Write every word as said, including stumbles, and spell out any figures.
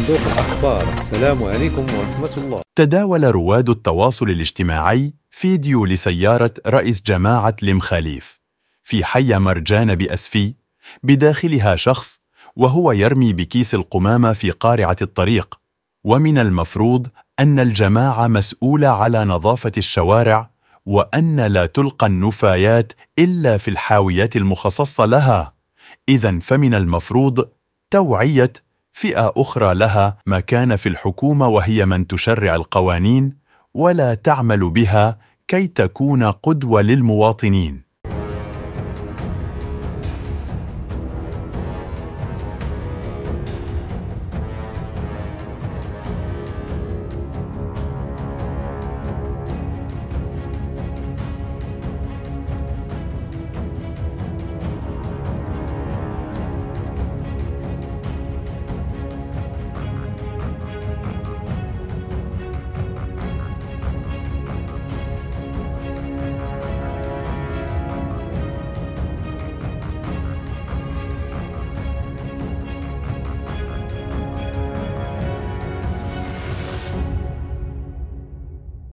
صندوق الأخبار. السلام عليكم ورحمة الله. تداول رواد التواصل الاجتماعي فيديو لسيارة رئيس جماعة المخاليف في حي مرجان بأسفي بداخلها شخص وهو يرمي بكيس القمامة في قارعة الطريق، ومن المفروض أن الجماعة مسؤولة على نظافة الشوارع وأن لا تلقى النفايات إلا في الحاويات المخصصة لها. إذن فمن المفروض توعية فئة أخرى لها مكان في الحكومة، وهي من تشرع القوانين ولا تعمل بها كي تكون قدوة للمواطنين.